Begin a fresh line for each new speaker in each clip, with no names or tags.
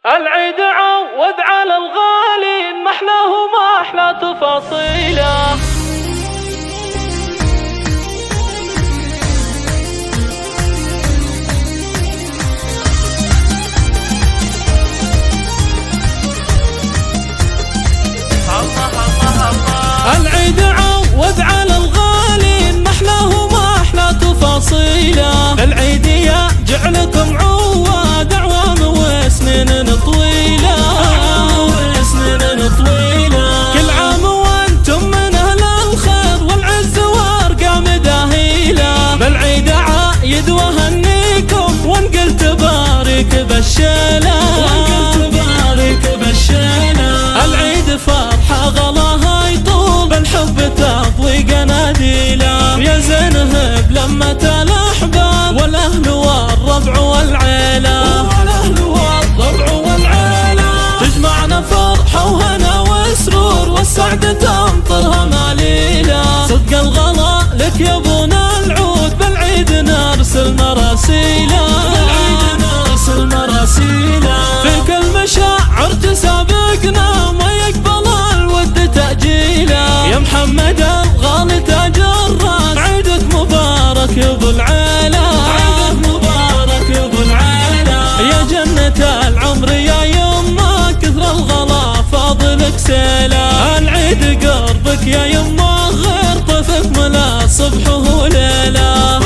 العيد عوض على الغالي ما احلاه وما احلى تفاصيله. العيد عوض على الغالي ما احلاه وما احلى تفاصيله. العيد يا جعلكم عواد اعوام وسنين طويله، كل عام وانتم من اهل الخير والعز وارقام داهيله. بالعيد عايد وهنيكم وانقل تبارك بالشيله، العيد فرحه غلاها يطول بالحب تضوي قناديله. يا زينهب لمة الاحباب والاهل والربع والعيله، تجمعنا فرحه وهنا وسرور والسعد تمطرها ماليله. صدق الغلا لك يا ابونا العود بالعيد نرسل مراسيله، في كل مشاعر تسابقنا ما يقبل الود تأجيله. يا محمد الغالي تاج الراس عيدك مبارك يا ابو العيله، يا جنة العمر يا يمه كثر الغلا فاضلك سيله. العيد قربك يا يمه غير طفك ملا صبح وليله،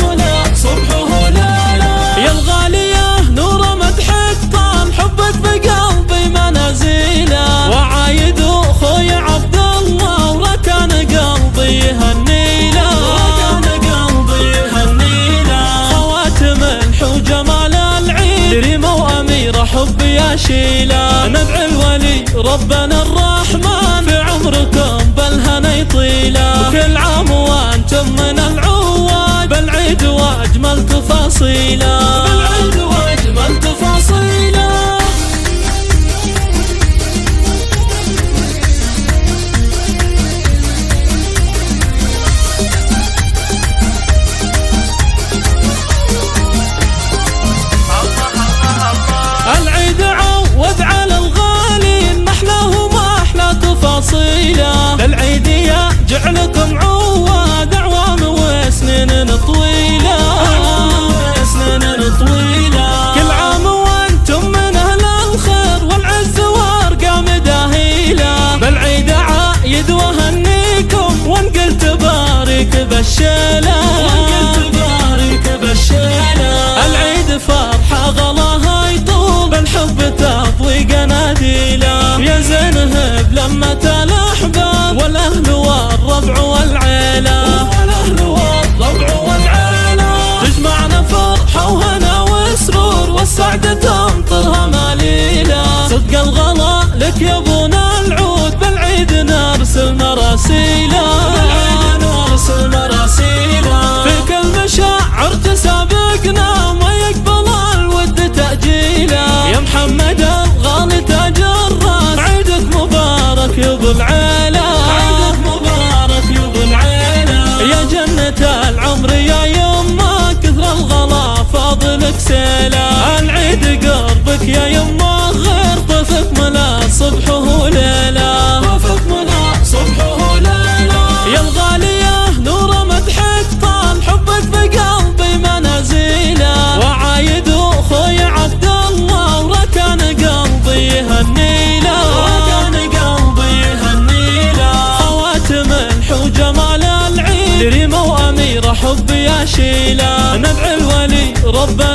يا الغاليه نور مدحك طال حبك بقلبي منازيله. وعايد اخوي عبد الله وركان قلبي هالنيله، خواتم الحو جمال العيد ريمه واميره حب يا شيله. ندعي الولي ربنا الرحمن في عمركم بالهنا يطيله. وكل عام وانتم من العواد بالعيد واجمل تفاصيله، العيد عوض على الغالي ما احلاه وما احلى تفاصيله. بالعيد يا جعلكم عواد اعوام وسنين طويله، كل عام وانتم من اهل الخير والعز وارقام داهيله. بالعيد عايد وهنيكم وانقل تبارك بالشيله، العيد فرحه غلاها يطول بالحب تضوي قناديله. يا زينهب لمة الاحباب والاهل والربع والعيله، تجمعنا فرحه وهنا وسرور والسعد تمطرها ماليله. صدق الغلا لك يا ابونا العود بالعيد نرسل مراسيله، في كل مشاعر تسابقنا ما يقبل الود تأجيله. يا محمد الغالي تاج الراس عيدك مبارك يا ابو العيله، يا جنة العمر يا يمه كثر الغلا فاضلك سيله. العيد قربك يا يمه غير طفك ملا صبح وليله، يا الغاليه نور مدحك طال حبك بقلبي منازيله. وعايد اخوي عبد الله وركان قلبي هالنيله، خواتم الحو جمال العيد ريمه واميره حب يا شيله. ندعي الولي ربنا